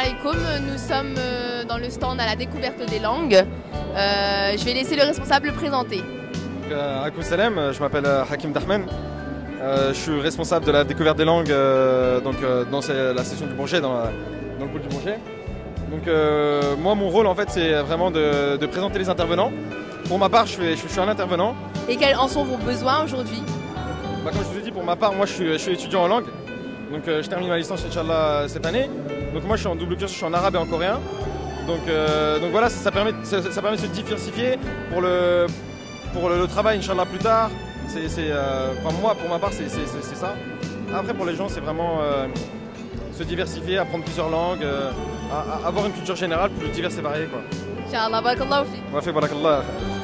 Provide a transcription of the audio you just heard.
alaikum, nous sommes dans le stand à la découverte des langues. Je vais laisser le responsable le présenter. Akou Salem, je m'appelle Hakim Dahmen. Je suis responsable de la découverte des langues dans la session du Bourget, dans le pôle du Bourget. Donc moi mon rôle en fait c'est vraiment de présenter les intervenants. Pour ma part je suis un intervenant. Et quels en sont vos besoins aujourd'hui? Comme je vous ai dit, pour ma part moi je suis étudiant en langue. Donc je termine ma licence Inch'Allah cette année. Donc moi je suis en double cursus, je suis en arabe et en coréen. Donc voilà, ça permet de se diversifier pour le travail Inch'Allah plus tard. Moi pour ma part c'est ça. Après pour les gens c'est vraiment se diversifier, apprendre plusieurs langues, avoir une culture générale plus diverse et variée quoi. Inch'Allah, barakallahu fi. Wa fi barakallah.